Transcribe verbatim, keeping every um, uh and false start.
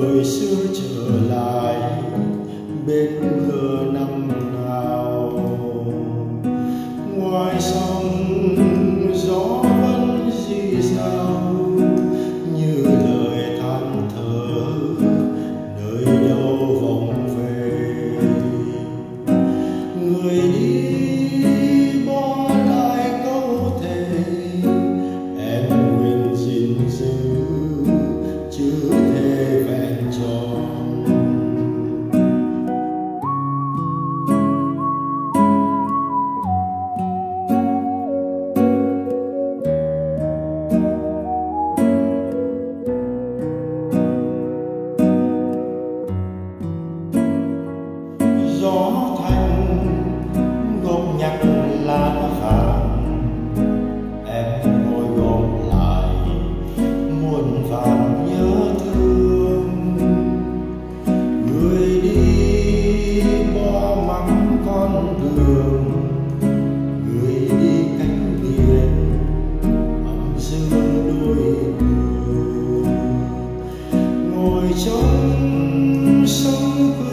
người xưa trở lại bên bờ năm nào. Ngoài sông gió vẫn rì rào như lời than thở nơi đâu vòng về. Người đi bỏ lại câu thề em nguyện gìn giữ chứ thể vẹn tròn. Gió thanh gom nhặt lá vàng em ngồi gom lại muôn vàn nhớ thương. Người đi bỏ mặc con đường, người đi cánh biển ấm dương đôi người. Ngồi trong sông